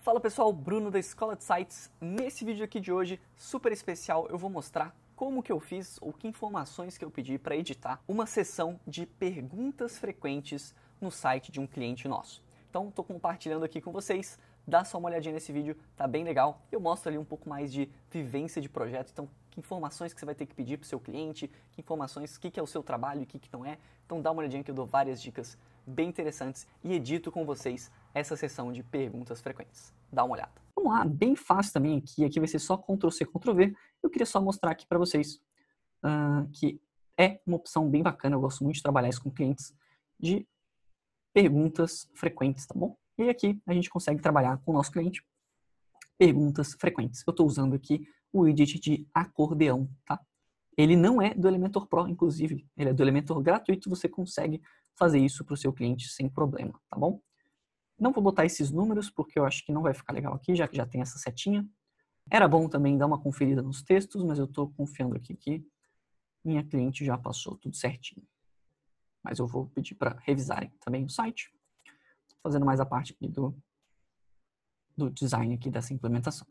Fala pessoal, Bruno da Escola de Sites. Nesse vídeo aqui de hoje, super especial, eu vou mostrar como que eu fiz ou que informações que eu pedi para editar uma sessão de perguntas frequentes no site de um cliente nosso. Então, estou compartilhando aqui com vocês, dá só uma olhadinha nesse vídeo, tá bem legal. Eu mostro ali um pouco mais de vivência de projeto, então que informações que você vai ter que pedir para o seu cliente, que informações, o que é o seu trabalho e o que não é. Então dá uma olhadinha que eu dou várias dicas bem interessantes e edito com vocês essa sessão de perguntas frequentes. Dá uma olhada. Vamos lá, bem fácil também aqui vai ser só Ctrl+C, Ctrl+V. Eu queria só mostrar aqui para vocês que é uma opção bem bacana, eu gosto muito de trabalhar isso com clientes, de perguntas frequentes, tá bom? E aqui a gente consegue trabalhar com o nosso cliente perguntas frequentes. Eu estou usando aqui o widget de acordeão, tá? Ele não é do Elementor Pro, inclusive, ele é do Elementor gratuito, você consegue fazer isso para o seu cliente sem problema, tá bom? Não vou botar esses números, porque eu acho que não vai ficar legal aqui, já que já tem essa setinha. Era bom também dar uma conferida nos textos, mas eu estou confiando aqui que minha cliente já passou tudo certinho. Mas eu vou pedir para revisarem também o site, fazendo mais a parte aqui do design aqui dessa implementação.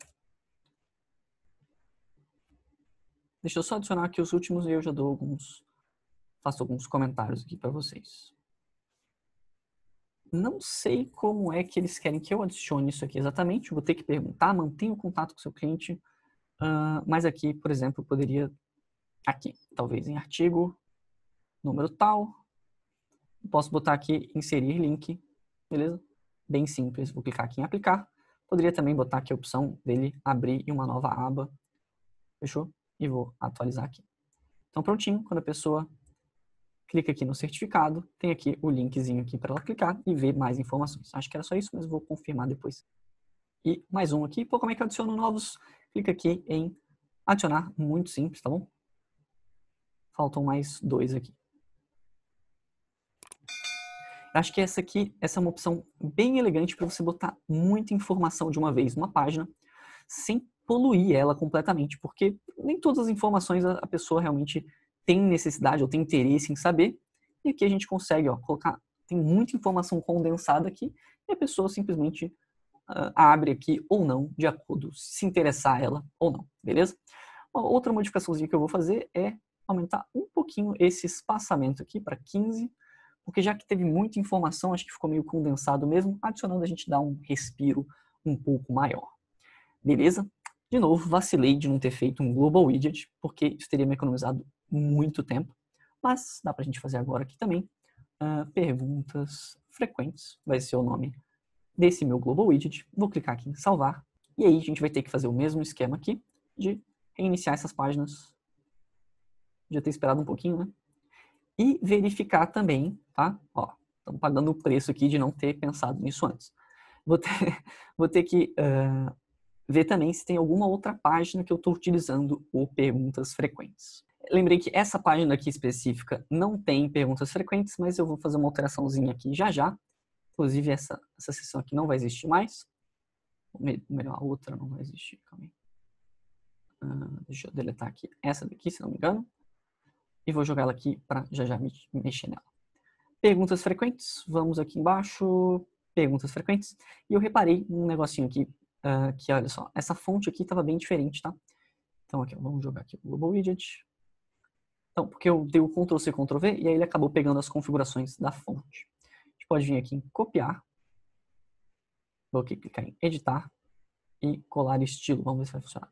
Deixa eu só adicionar aqui os últimos e eu já faço alguns comentários aqui para vocês. Não sei como é que eles querem que eu adicione isso aqui exatamente, vou ter que perguntar, mantenha o contato com o seu cliente, mas aqui, por exemplo, eu poderia, aqui, talvez em artigo, número tal, posso botar aqui inserir link, beleza? Bem simples, vou clicar aqui em aplicar, poderia também botar aqui a opção dele abrir em uma nova aba, fechou? E vou atualizar aqui. Então prontinho, quando a pessoa clica aqui no certificado, tem aqui o linkzinho aqui para ela clicar e ver mais informações. Acho que era só isso, mas vou confirmar depois. E mais um aqui. Pô, como é que eu adiciono novos? Clica aqui em adicionar, muito simples, tá bom? Faltam mais dois aqui. Acho que essa é uma opção bem elegante para você botar muita informação de uma vez numa página, sem poluir ela completamente, porque nem todas as informações a pessoa realmente tem necessidade ou tem interesse em saber, e aqui a gente consegue colocar, tem muita informação condensada aqui, e a pessoa simplesmente abre aqui ou não, de acordo se interessar ela ou não, beleza? Uma outra modificaçãozinha que eu vou fazer é aumentar um pouquinho esse espaçamento aqui para 15, porque já que teve muita informação, acho que ficou meio condensado mesmo, adicionando a gente dá um respiro um pouco maior. Beleza? De novo, vacilei de não ter feito um Global Widget, porque isso teria me economizado muito tempo, mas dá pra gente fazer agora aqui também. Perguntas frequentes, vai ser o nome desse meu Global Widget. Vou clicar aqui em salvar, e aí a gente vai ter que fazer o mesmo esquema aqui, de reiniciar essas páginas. Já ter esperado um pouquinho, né? E verificar também, tá? Ó, estamos pagando o preço aqui de não ter pensado nisso antes. Vou ter que ver também se tem alguma outra página que eu estou utilizando o perguntas frequentes. Lembrei que essa página aqui específica não tem perguntas frequentes, mas eu vou fazer uma alteraçãozinha aqui já. Inclusive, essa seção aqui não vai existir mais. Melhor, a outra não vai existir. Calma aí. Deixa eu deletar aqui essa daqui, se não me engano. E vou jogar ela aqui para já mexer nela. Perguntas frequentes. Vamos aqui embaixo. Perguntas frequentes. E eu reparei um negocinho aqui. Que olha só, essa fonte aqui estava bem diferente, tá? Então aqui, vamos jogar aqui o Global Widget. Então, porque eu dei o Ctrl+C, Ctrl+V e aí ele acabou pegando as configurações da fonte. A gente pode vir aqui em copiar. Vou aqui clicar em editar e colar estilo. Vamos ver se vai funcionar.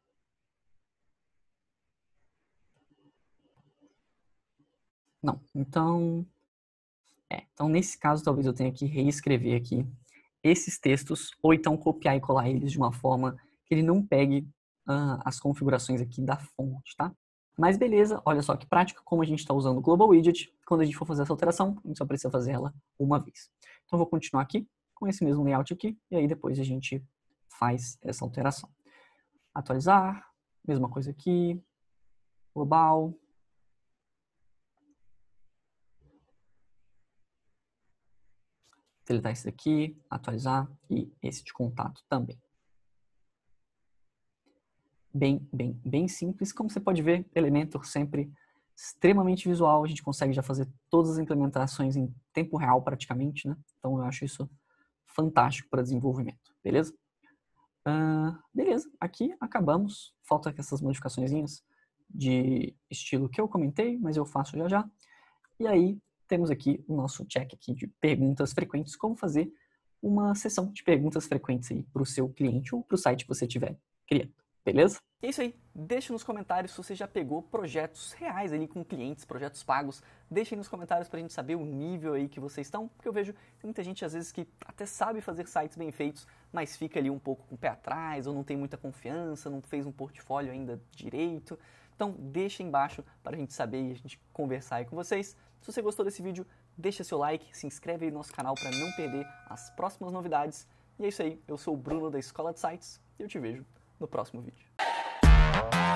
Não, então nesse caso talvez eu tenha que reescrever aqui esses textos, ou então copiar e colar eles de uma forma que ele não pegue as configurações aqui da fonte, tá? Mas beleza, olha só que prática, como a gente está usando o Global Widget, quando a gente for fazer essa alteração, a gente só precisa fazer ela uma vez. Então eu vou continuar aqui com esse mesmo layout aqui, e aí depois a gente faz essa alteração. Atualizar, mesma coisa aqui, global. Deletar esse daqui, atualizar e esse de contato também. Bem simples. Como você pode ver, Elementor sempre extremamente visual. A gente consegue já fazer todas as implementações em tempo real praticamente, né? Então eu acho isso fantástico para desenvolvimento, beleza? Beleza, aqui acabamos. Falta essas modificaçõezinhas de estilo que eu comentei, mas eu faço já já. E aí temos aqui o nosso check aqui de perguntas frequentes, como fazer uma sessão de perguntas frequentes aí para o seu cliente ou para o site que você estiver criando, beleza? É isso aí, deixa nos comentários se você já pegou projetos reais ali com clientes, projetos pagos, deixa aí nos comentários pra gente saber o nível aí que vocês estão, porque eu vejo tem muita gente às vezes que até sabe fazer sites bem feitos, mas fica ali um pouco com o pé atrás, ou não tem muita confiança, não fez um portfólio ainda direito, então deixa aí embaixo para a gente saber e a gente conversar aí com vocês. Se você gostou desse vídeo, deixa seu like, se inscreve aí no nosso canal para não perder as próximas novidades, e é isso aí, eu sou o Bruno da Escola de Sites, e eu te vejo no próximo vídeo.